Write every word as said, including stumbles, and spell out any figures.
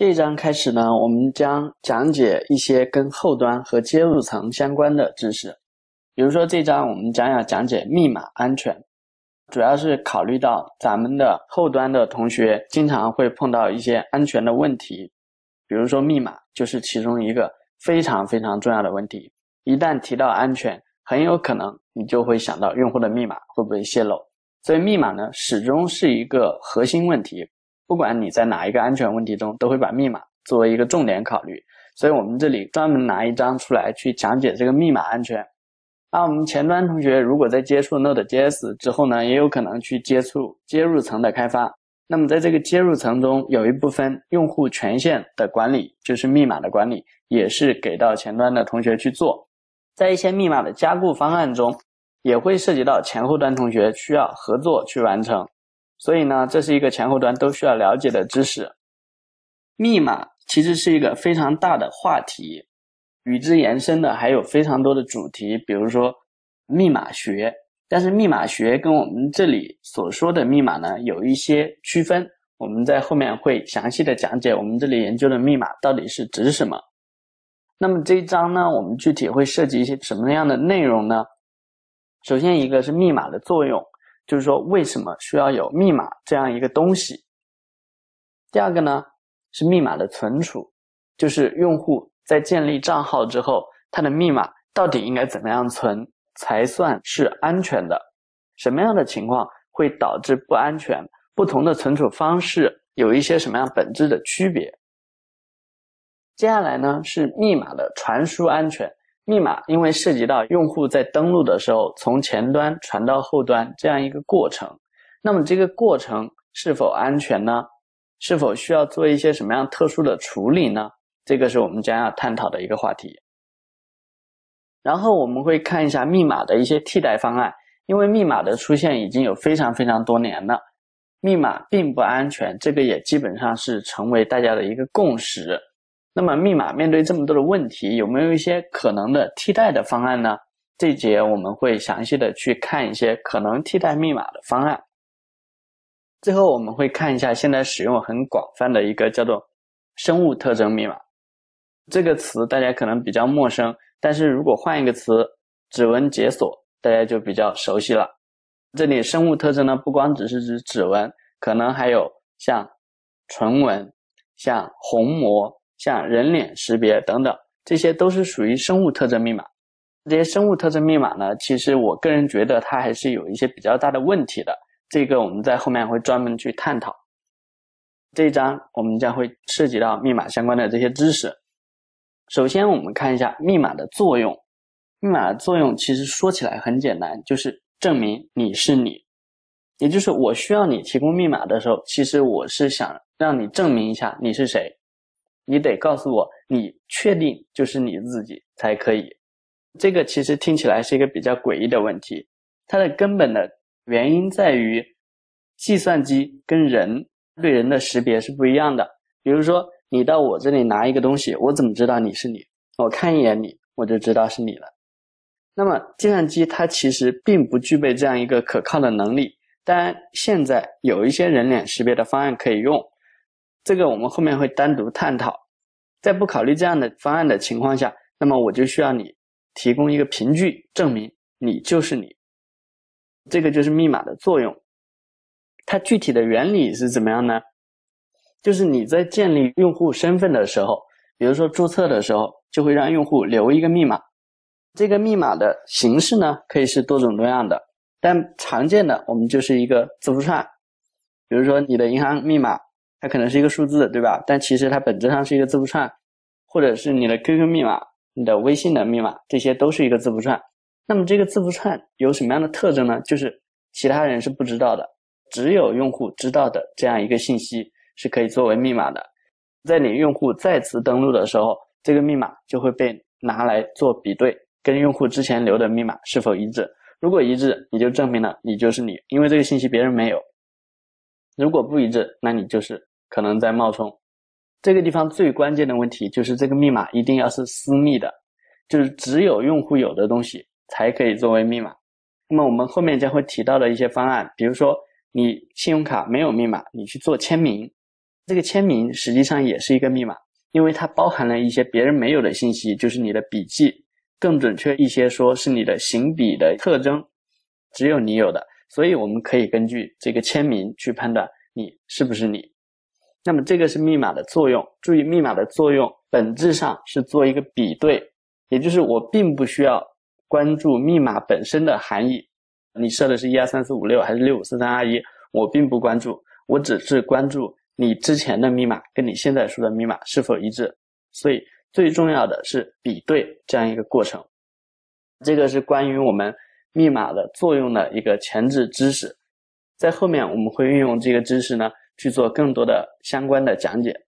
这一章开始呢，我们将讲解一些跟后端和接入层相关的知识。比如说这章我们将要讲解密码安全，主要是考虑到咱们的后端的同学经常会碰到一些安全的问题，比如说密码就是其中一个非常非常重要的问题。一旦提到安全，很有可能你就会想到用户的密码会不会泄露。所以密码呢，始终是一个核心问题，不管你在哪一个安全问题中，都会把密码作为一个重点考虑。所以我们这里专门拿一章出来去讲解这个密码安全。那我们前端同学如果在接触 Node.js 之后呢，也有可能去接触接入层的开发。那么在这个接入层中，有一部分用户权限的管理，就是密码的管理，也是给到前端的同学去做。在一些密码的加固方案中，也会涉及到前后端同学需要合作去完成。所以呢，这是一个前后端都需要了解的知识。密码其实是一个非常大的话题，与之延伸的还有非常多的主题，比如说密码学。但是密码学跟我们这里所说的密码呢，有一些区分，我们在后面会详细的讲解我们这里研究的密码到底是指什么。那么这一章呢，我们具体会涉及一些什么样的内容呢？首先一个是密码的作用，就是说为什么需要有密码这样一个东西。第二个呢是密码的存储，就是用户在建立账号之后，他的密码到底应该怎么样存才算是安全的，什么样的情况会导致不安全，不同的存储方式有一些什么样本质的区别。接下来呢是密码的传输安全。密码因为涉及到用户在登录的时候从前端传到后端这样一个过程，那么这个过程是否安全呢？是否需要做一些什么样特殊的处理呢？这个是我们将要探讨的一个话题。然后我们会看一下密码的一些替代方案，因为密码的出现已经有非常非常多年了，密码并不安全，这个也基本上是成为大家的一个共识。那么密码面对这么多的问题，有没有一些可能的替代的方案呢？这一节我们会详细的去看一些可能替代密码的方案。最后我们会看一下现在使用很广泛的一个叫做生物特征密码。这个词大家可能比较陌生，但是如果换一个词，指纹解锁，大家就比较熟悉了。这里生物特征呢，不光只是指指纹，可能还有像唇纹、像虹膜、像人脸识别等等，这些都是属于生物特征密码。这些生物特征密码呢，其实我个人觉得它还是有一些比较大的问题的，这个我们在后面会专门去探讨。这一章我们将会涉及到密码相关的这些知识。首先我们看一下密码的作用。密码的作用其实说起来很简单，就是证明你是你。也就是我需要你提供密码的时候，其实我是想让你证明一下你是谁。你得告诉我你确定就是你自己才可以。这个其实听起来是一个比较诡异的问题，它的根本的原因在于计算机跟人对人的识别是不一样的。比如说你到我这里拿一个东西，我怎么知道你是你？我看一眼你，我就知道是你了。那么计算机它其实并不具备这样一个可靠的能力，当然现在有一些人脸识别的方案可以用，这个我们后面会单独探讨。在不考虑这样的方案的情况下，那么我就需要你提供一个凭据证明你就是你。这个就是密码的作用。它具体的原理是怎么样呢？就是你在建立用户身份的时候，比如说注册的时候，就会让用户留一个密码。这个密码的形式呢，可以是多种多样的，但常见的我们就是一个字符串。比如说你的银行密码，它可能是一个数字，对吧？但其实它本质上是一个字符串，或者是你的 Q Q 密码、你的微信的密码，这些都是一个字符串。那么这个字符串有什么样的特征呢？就是其他人是不知道的，只有用户知道的这样一个信息是可以作为密码的。在你用户再次登录的时候，这个密码就会被拿来做比对，跟用户之前留的密码是否一致。如果一致，你就证明了你就是你，因为这个信息别人没有。如果不一致，那你就是可能在冒充。这个地方最关键的问题就是这个密码一定要是私密的，就是只有用户有的东西才可以作为密码。那么我们后面将会提到的一些方案，比如说你信用卡没有密码，你去做签名， 这个签名实际上也是一个密码，因为它包含了一些别人没有的信息，就是你的笔记，更准确一些说是你的行笔的特征，只有你有的，所以我们可以根据这个签名去判断你是不是你。那么这个是密码的作用，注意密码的作用本质上是做一个比对，也就是我并不需要关注密码本身的含义，你设的是一二三四五六还是六五四三二一，我并不关注，我只是关注你之前的密码跟你现在输的密码是否一致。所以最重要的是比对这样一个过程。这个是关于我们密码的作用的一个前置知识，在后面我们会运用这个知识呢去做更多的相关的讲解。